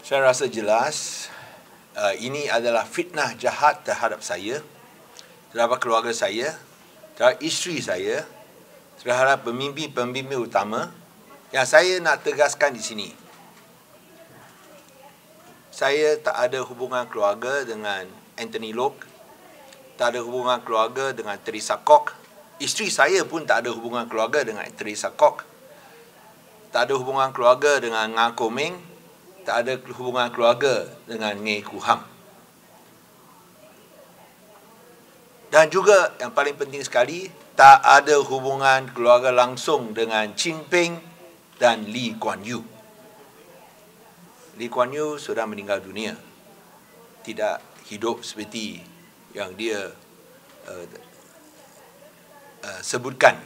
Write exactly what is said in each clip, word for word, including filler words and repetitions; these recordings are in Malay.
Saya rasa jelas uh, ini adalah fitnah jahat terhadap saya, terhadap keluarga saya, terhadap isteri saya, terhadap pemimpin-pemimpin utama. Yang saya nak tegaskan di sini, saya tak ada hubungan keluarga dengan Anthony Loke, tak ada hubungan keluarga dengan Teresa Kok. Isteri saya pun tak ada hubungan keluarga dengan Teresa Kok. Tak ada hubungan keluarga dengan Ngan Koh Meng. Tak ada hubungan keluarga dengan Ngei Koo Ham. Dan juga yang paling penting sekali, tak ada hubungan keluarga langsung dengan Chin Peng dan Lee Kuan Yew. Lee Kuan Yew sudah meninggal dunia. Tidak hidup seperti yang dia uh, uh, sebutkan.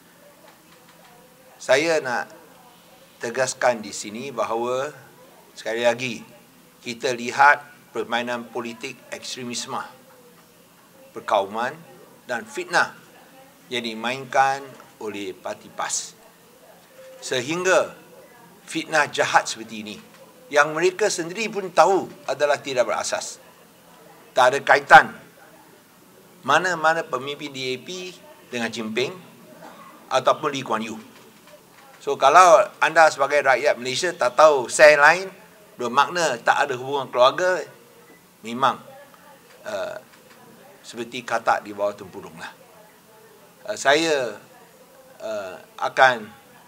Saya nak tegaskan di sini bahawa sekali lagi, kita lihat permainan politik ekstremisme, perkauman dan fitnah yang dimainkan oleh parti P A S. Sehingga fitnah jahat seperti ini, yang mereka sendiri pun tahu adalah tidak berasas. Tak ada kaitan mana-mana pemimpin D A P dengan Chin Peng ataupun Lee Kuan Yew. So, kalau anda sebagai rakyat Malaysia tak tahu saya lain, bermakna tak ada hubungan keluarga, memang uh, seperti katak di bawah tempurung lah. Uh, saya uh, akan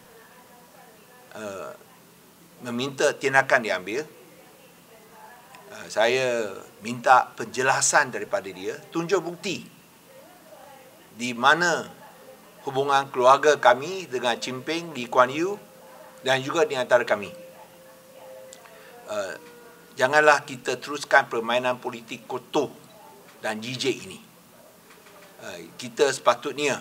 uh, meminta tindakan diambil. Uh, saya minta penjelasan daripada dia, tunjuk bukti di mana hubungan keluarga kami dengan Chin Peng, Lee Kuan Yew dan juga di antara kami. Uh, janganlah kita teruskan permainan politik kotor dan jijik ini. Uh, kita sepatutnya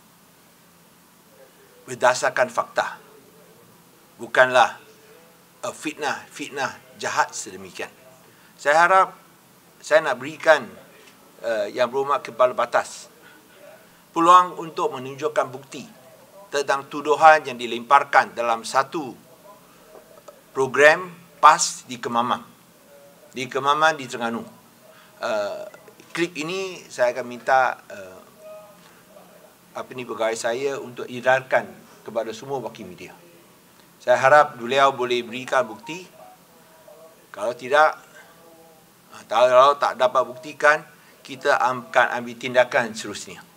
berdasarkan fakta, bukanlah uh, fitnah-fitnah jahat sedemikian. Saya harap saya nak berikan uh, yang berhormat Kepala Batas peluang untuk menunjukkan bukti tentang tuduhan yang dilemparkan dalam satu program P A S di Kemamang, di Kemamang di Terengganu. Uh, klip ini saya akan minta uh, apa ni pegawai saya untuk edarkan kepada semua wakil media. Saya harap beliau boleh berikan bukti. Kalau tidak, kalau tak dapat buktikan, kita akan ambil tindakan seterusnya.